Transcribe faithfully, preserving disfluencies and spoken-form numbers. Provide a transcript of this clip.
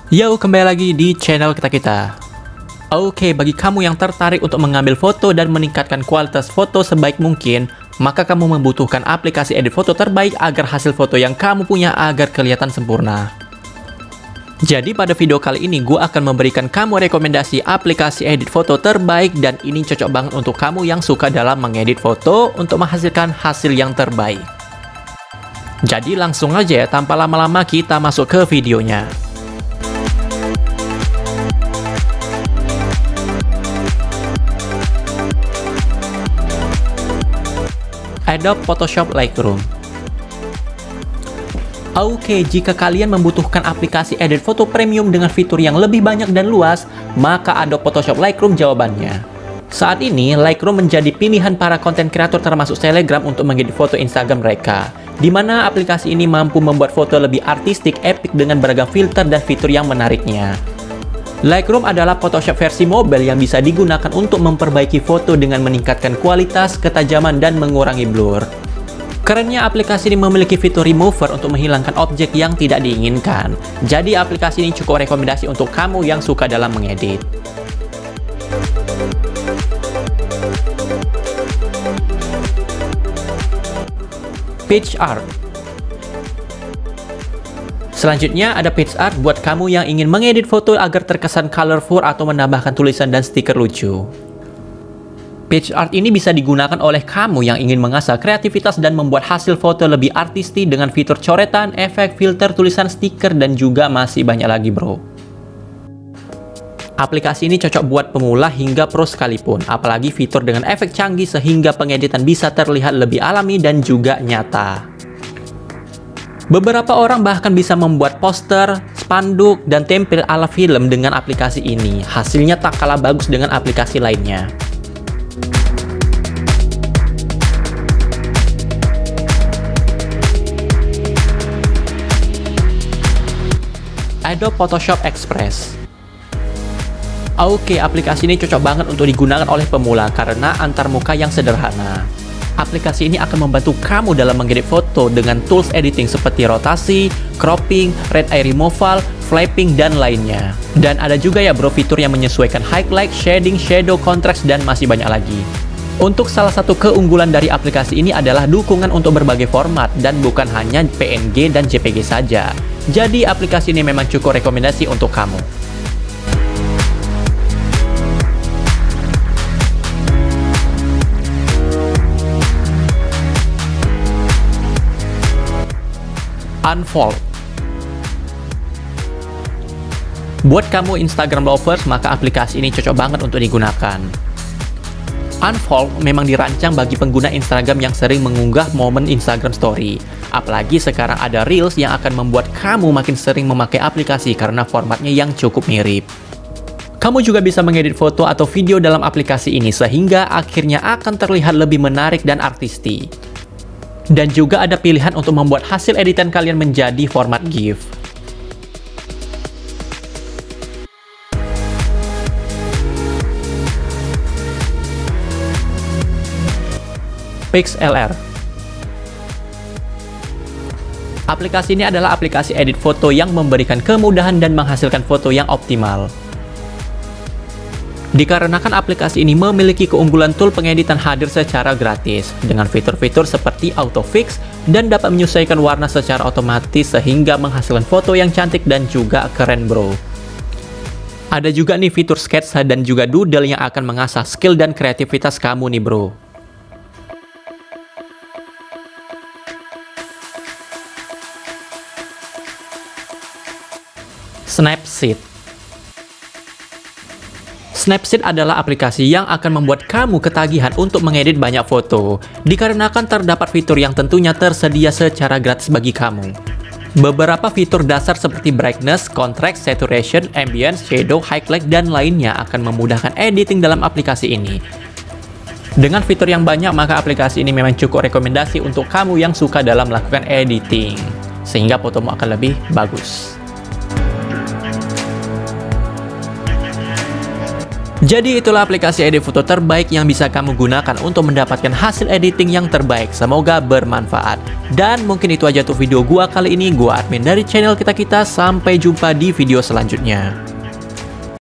Yo, kembali lagi di channel kita-kita. Oke, bagi kamu yang tertarik untuk mengambil foto dan meningkatkan kualitas foto sebaik mungkin, maka kamu membutuhkan aplikasi edit foto terbaik agar hasil foto yang kamu punya agar kelihatan sempurna. Jadi pada video kali ini, gue akan memberikan kamu rekomendasi aplikasi edit foto terbaik dan ini cocok banget untuk kamu yang suka dalam mengedit foto untuk menghasilkan hasil yang terbaik. Jadi langsung aja ya, tanpa lama-lama kita masuk ke videonya. Adobe Photoshop Lightroom. Oke, jika kalian membutuhkan aplikasi edit foto premium dengan fitur yang lebih banyak dan luas, maka Adobe Photoshop Lightroom jawabannya. Saat ini, Lightroom menjadi pilihan para konten kreator termasuk Telegram untuk mengedit foto Instagram mereka, di mana aplikasi ini mampu membuat foto lebih artistik, epic dengan beragam filter dan fitur yang menariknya. Lightroom adalah Photoshop versi mobile yang bisa digunakan untuk memperbaiki foto dengan meningkatkan kualitas, ketajaman, dan mengurangi blur. Kerennya aplikasi ini memiliki fitur remover untuk menghilangkan objek yang tidak diinginkan. Jadi aplikasi ini cukup rekomendasi untuk kamu yang suka dalam mengedit. PicsArt. Selanjutnya ada PicsArt buat kamu yang ingin mengedit foto agar terkesan colorful atau menambahkan tulisan dan stiker lucu. PicsArt ini bisa digunakan oleh kamu yang ingin mengasah kreativitas dan membuat hasil foto lebih artistik dengan fitur coretan, efek, filter, tulisan, stiker, dan juga masih banyak lagi bro. Aplikasi ini cocok buat pemula hingga pro sekalipun, apalagi fitur dengan efek canggih sehingga pengeditan bisa terlihat lebih alami dan juga nyata. Beberapa orang bahkan bisa membuat poster, spanduk, dan template ala film dengan aplikasi ini. Hasilnya tak kalah bagus dengan aplikasi lainnya. Adobe Photoshop Express. Oke, aplikasi ini cocok banget untuk digunakan oleh pemula karena antarmuka yang sederhana. Aplikasi ini akan membantu kamu dalam mengedit foto dengan tools editing seperti rotasi, cropping, red eye removal, flapping, dan lainnya. Dan ada juga ya bro fitur yang menyesuaikan highlight, shading, shadow, contrast, dan masih banyak lagi. Untuk salah satu keunggulan dari aplikasi ini adalah dukungan untuk berbagai format dan bukan hanya P N G dan J P G saja. Jadi aplikasi ini memang cukup rekomendasi untuk kamu. Unfold. Buat kamu Instagram lovers, maka aplikasi ini cocok banget untuk digunakan. Unfold memang dirancang bagi pengguna Instagram yang sering mengunggah momen Instagram Story. Apalagi sekarang ada Reels yang akan membuat kamu makin sering memakai aplikasi karena formatnya yang cukup mirip. Kamu juga bisa mengedit foto atau video dalam aplikasi ini sehingga akhirnya akan terlihat lebih menarik dan artistik. Dan juga ada pilihan untuk membuat hasil editan kalian menjadi format GIF. PixLR. Aplikasi ini adalah aplikasi edit foto yang memberikan kemudahan dan menghasilkan foto yang optimal. Dikarenakan aplikasi ini memiliki keunggulan tool pengeditan hadir secara gratis dengan fitur-fitur seperti autofix dan dapat menyesuaikan warna secara otomatis sehingga menghasilkan foto yang cantik dan juga keren bro. Ada juga nih fitur sketsa dan juga doodle yang akan mengasah skill dan kreativitas kamu nih bro. Snapseed. Snapseed adalah aplikasi yang akan membuat kamu ketagihan untuk mengedit banyak foto, dikarenakan terdapat fitur yang tentunya tersedia secara gratis bagi kamu. Beberapa fitur dasar seperti brightness, contrast, saturation, ambience, shadow, highlight, dan lainnya akan memudahkan editing dalam aplikasi ini. Dengan fitur yang banyak, maka aplikasi ini memang cukup rekomendasi untuk kamu yang suka dalam melakukan editing, sehingga fotomu akan lebih bagus. Jadi itulah aplikasi edit foto terbaik yang bisa kamu gunakan untuk mendapatkan hasil editing yang terbaik. Semoga bermanfaat. Dan mungkin itu aja tuh video gua kali ini. Gua admin dari channel Kita Kita. Sampai jumpa di video selanjutnya.